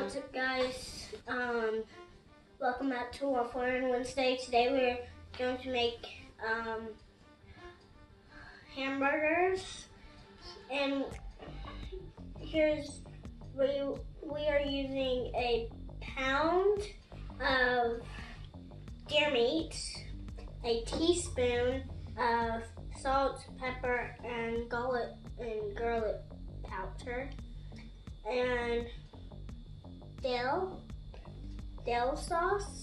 What's up, guys? Welcome back to Waffle on Wednesday. Today we're going to make hamburgers, and here's we are using a pound of deer meat, a teaspoon of salt, pepper, and garlic powder, and dill sauce.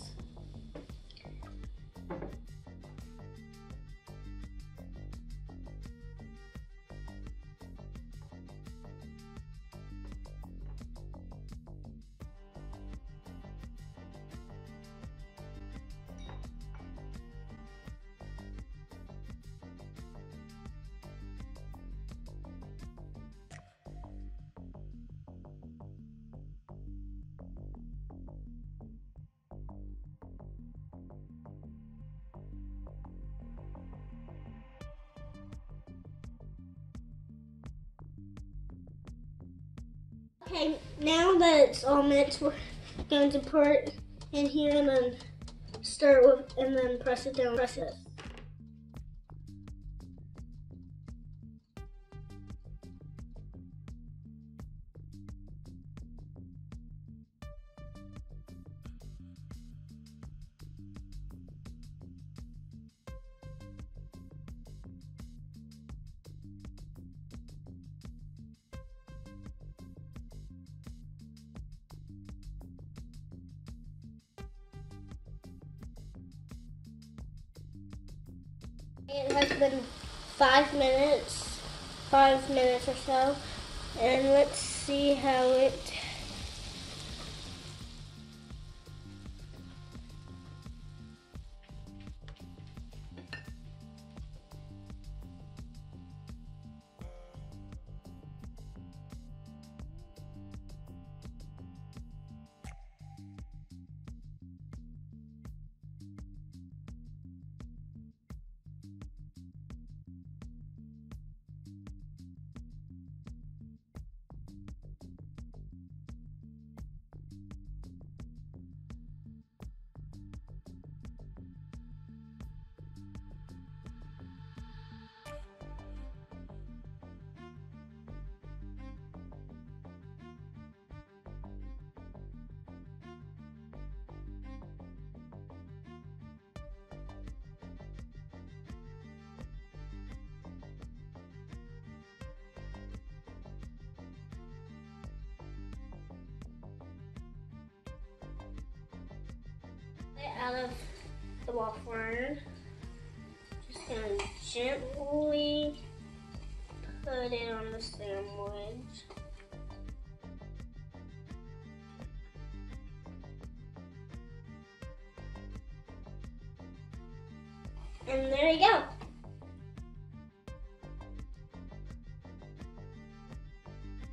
Okay, now that it's all mixed, we're going to pour it in here and then stir it with, and then press it down. Press it. It has been 5 minutes or so, and let's see how it. Out of the waffle iron. Just gonna gently put it on the sandwich. And there you go.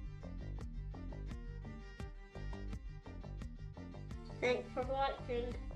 Thanks for watching.